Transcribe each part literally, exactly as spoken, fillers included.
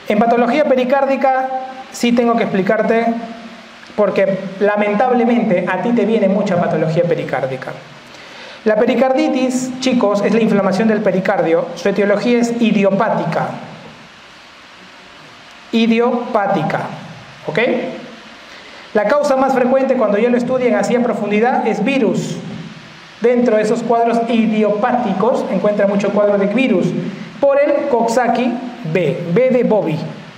En patología pericárdica sí tengo que explicarte, porque lamentablemente a ti te viene mucha patología pericárdica. La pericarditis, chicos, es la inflamación del pericardio. Su etiología es idiopática. Idiopática. ¿Ok? La causa más frecuente cuando yo lo estudian así a profundidad es virus. Dentro de esos cuadros idiopáticos encuentra mucho cuadro de virus. Por el Coxsackie B, B de Bobby.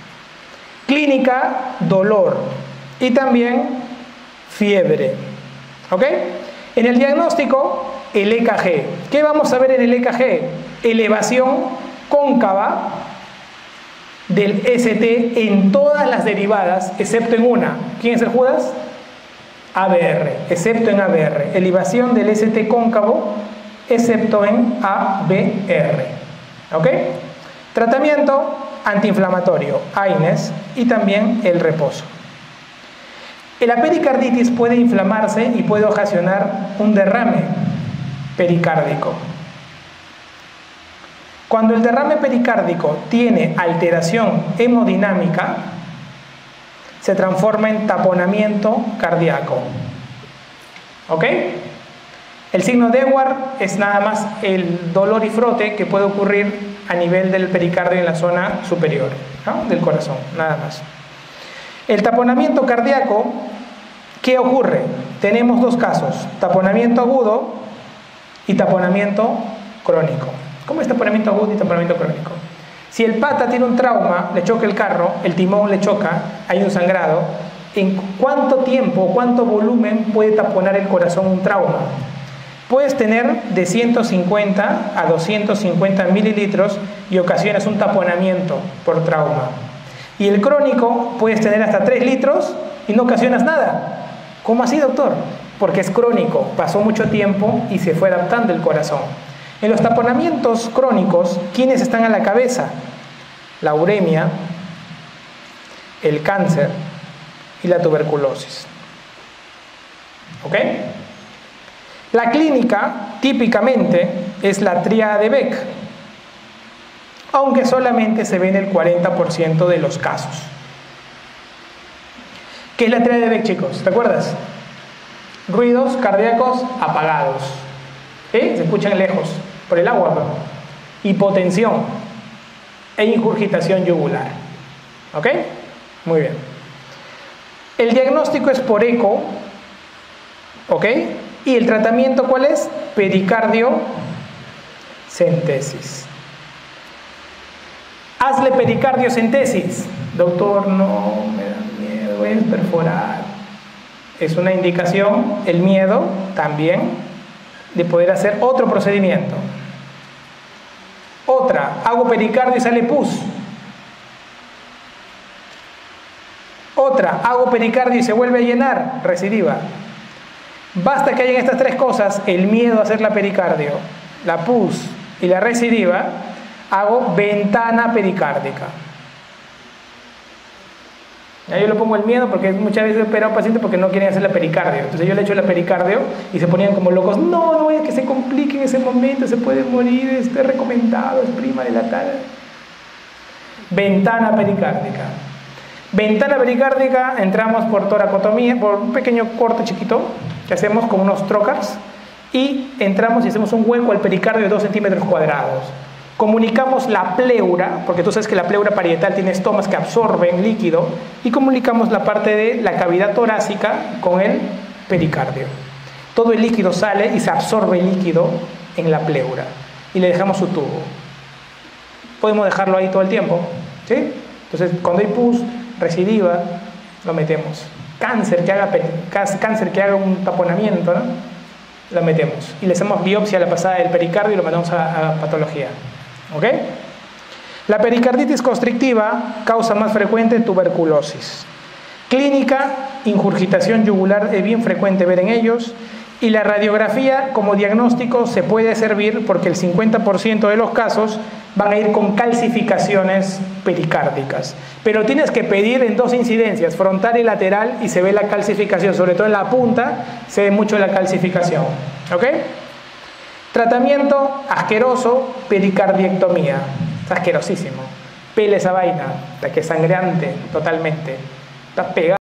Clínica, dolor. Y también fiebre. ¿Ok? En el diagnóstico, el E K G. ¿Qué vamos a ver en el E K G? Elevación cóncava del S T en todas las derivadas, excepto en una. ¿Quién es el Judas? A B R, excepto en A B R. Elevación del S T cóncavo, excepto en A B R. ¿Ok? Tratamiento antiinflamatorio, A I N E S, y también el reposo. La pericarditis puede inflamarse y puede ocasionar un derrame pericárdico. Cuando el derrame pericárdico tiene alteración hemodinámica, se transforma en taponamiento cardíaco. ¿Ok? El signo de Ewart es nada más el dolor y frote que puede ocurrir a nivel del pericardio en la zona superior, ¿no? Del corazón, nada más. El taponamiento cardíaco, ¿qué ocurre? Tenemos dos casos, taponamiento agudo y taponamiento crónico. ¿Cómo es taponamiento agudo y taponamiento crónico? Si el pata tiene un trauma, le choca el carro, el timón le choca, hay un sangrado, ¿en cuánto tiempo, cuánto volumen puede taponar el corazón un trauma? Puedes tener de ciento cincuenta a doscientos cincuenta mililitros y ocasionas un taponamiento por trauma. Y el crónico puedes tener hasta tres litros y no ocasionas nada. ¿Cómo así, doctor? Porque es crónico, pasó mucho tiempo y se fue adaptando el corazón. En los taponamientos crónicos, ¿quiénes están a la cabeza? La uremia, el cáncer y la tuberculosis. ¿Ok? La clínica, típicamente, es la tríada de Beck, aunque solamente se ve en el cuarenta por ciento de los casos. ¿Qué es la tríada de Beck, chicos? ¿Te acuerdas? Ruidos cardíacos apagados. ¿Eh? Se escuchan lejos, por el agua, ¿no? Hipotensión e ingurgitación yugular. ¿Ok? Muy bien. El diagnóstico es por eco. ¿Ok? ¿Y el tratamiento cuál es? Pericardiocentesis. Hazle pericardiocentesis. Doctor, no, me da miedo, voy a perforar. Es una indicación, el miedo también, de poder hacer otro procedimiento. Otra, hago pericardio y sale pus. Otra, hago pericardio y se vuelve a llenar, recidiva. Basta que hayan estas tres cosas, el miedo a hacer la pericardio, la pus y la recidiva, hago ventana pericárdica. Ya yo le pongo el miedo porque muchas veces he operado pacientes porque no quieren hacer la pericardio. Entonces yo le echo la pericardio y se ponían como locos. No, no es que se complique en ese momento, se puede morir, es recomendado, es prima dilatada. Ventana pericárdica. Ventana pericárdica, entramos por toracotomía, por un pequeño corte chiquito que hacemos con unos trocars y entramos y hacemos un hueco al pericardio de dos centímetros cuadrados. Comunicamos la pleura, porque tú sabes que la pleura parietal tiene estomas que absorben líquido, y comunicamos la parte de la cavidad torácica con el pericardio. Todo el líquido sale y se absorbe el líquido en la pleura y le dejamos su tubo. Podemos dejarlo ahí todo el tiempo, ¿sí? Entonces cuando hay pus, recidiva, lo metemos. Cáncer que haga, cáncer que haga un taponamiento, ¿no? Lo metemos y le hacemos biopsia a la pasada del pericardio y lo mandamos a, a patología. ¿Ok? La pericarditis constrictiva, causa más frecuente, tuberculosis. Clínica, ingurgitación yugular, es bien frecuente ver en ellos. Y la radiografía como diagnóstico se puede servir porque el cincuenta por ciento de los casos van a ir con calcificaciones pericárdicas. Pero tienes que pedir en dos incidencias, frontal y lateral, y se ve la calcificación, sobre todo en la punta se ve mucho la calcificación. ¿Ok? Tratamiento asqueroso, pericardiectomía. Es asquerosísimo. pele esa vaina, hasta que es sangreante totalmente. Estás pegado.